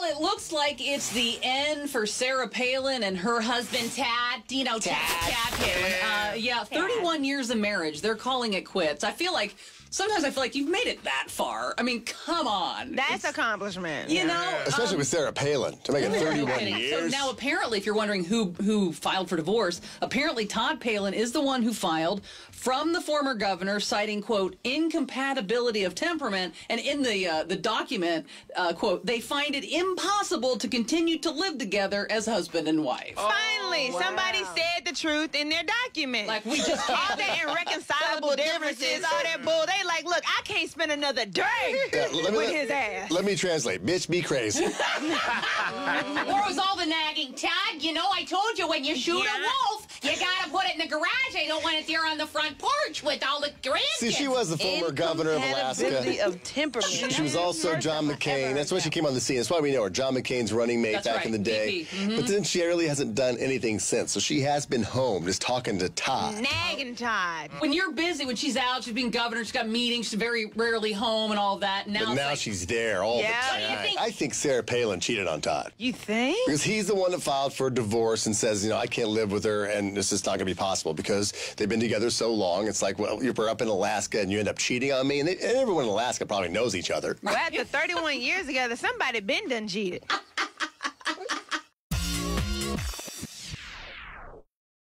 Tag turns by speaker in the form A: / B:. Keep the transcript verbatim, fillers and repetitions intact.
A: Well, it looks like it's the end for Sarah Palin and her husband, Tad. You know, Tad, Tad Palin. Uh, yeah, thirty-one years of marriage. They're calling it quits. I feel like... Sometimes I feel like you've made it that far. I mean, come on.
B: That's it's, accomplishment.
A: You know?
C: Especially um, with Sarah Palin, to make it thirty-one
A: years.
C: years.
A: So now apparently, if you're wondering who, who filed for divorce, apparently Todd Palin is the one who filed from the former governor, citing, quote, incompatibility of temperament. And in the uh, the document, uh, quote, they find it impossible to continue to live together as husband and wife.
B: Oh, Finally, wow. somebody said the truth in their document.
A: Like, we just can't.
B: All that irreconcilable differences, all that bull. They like, look, I can't spend another day yeah, with
C: me,
B: his ass.
C: Let me translate. Bitch, be crazy.
A: Or it was all the nagging. Todd, you know, I told you when you shoot yeah. a wolf, you got to put it in the garage. I don't want it there on the front porch with all the grandkids.
C: See, she was the former governor of Alaska.
B: Of temperament.
C: She was also John McCain. That's why she came on the scene. That's why we know her. John McCain's running mate
A: That's
C: back
A: right.
C: in the day.
A: Mm-hmm.
C: But then she really hasn't done anything since. So she has been home just talking to Todd.
B: Nagging Todd.
A: When you're busy, when she's out, she's being governor, she's got meetings, she's very rarely home and all of that. Now,
C: but now
A: like,
C: she's there all
B: yeah.
C: the time.
A: What do you think?
C: I think Sarah Palin cheated on Todd.
B: You think?
C: Because he's the one that filed for divorce and says, you know, I can't live with her and this is not going to be possible because they've been together so long. It's like, well, you're up in Alaska and you end up cheating on me. And, they, and everyone in Alaska probably knows each other.
B: Well, after thirty-one years together, somebody been done cheated.